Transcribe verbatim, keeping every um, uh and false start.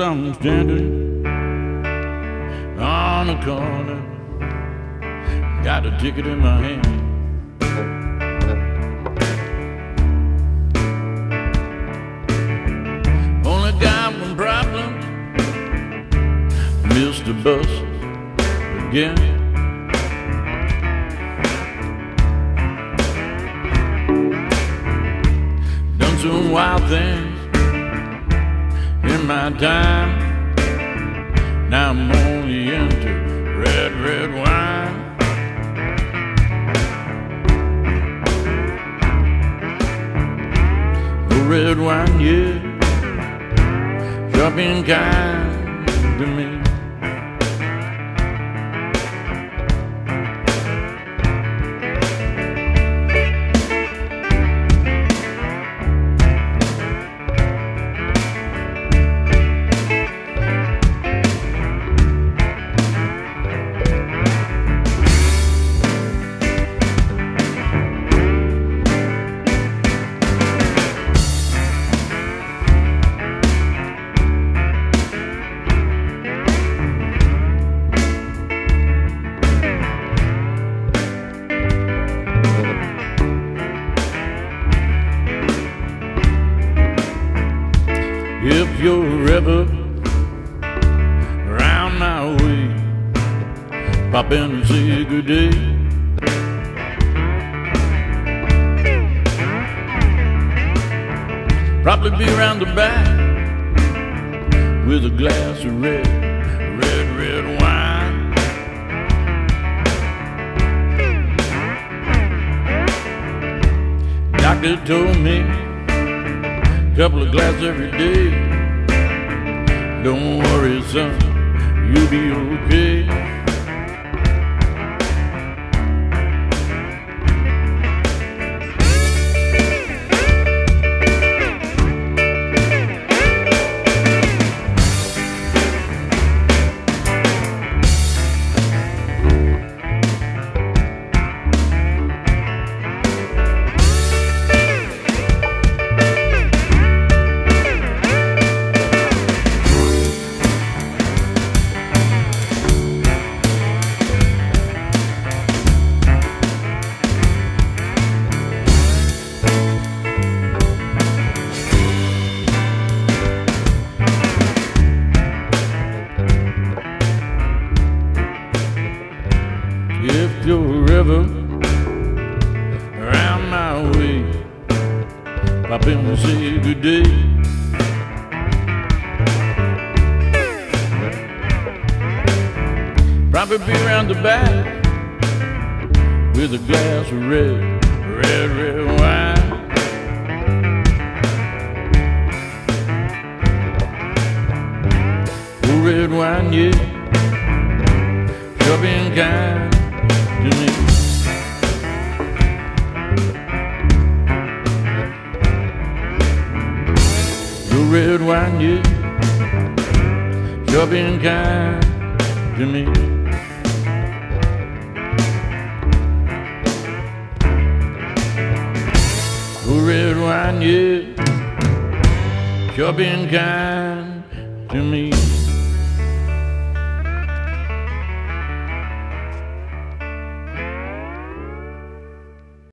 I'm standing on the corner, got a ticket in my hand. Only got one problem, missed the bus again. Done some wild things in my time, now I'm only into red, red wine. Oh, red wine, yeah, sure been kind to me. If you're ever around my way, pop in and say good day. Probably be around the back with a glass of red, red, red wine. Doctor told me couple of glasses every day. Don't worry, son, you'll be okay. If you're ever around my way, pop in and say good day. Probably be around the back with a glass of red, red, red wine. Oh, red wine, yeah, sure been kind to me. Your red wine, yeah, sure been kind to me. Your red wine, yeah, sure been kind to me.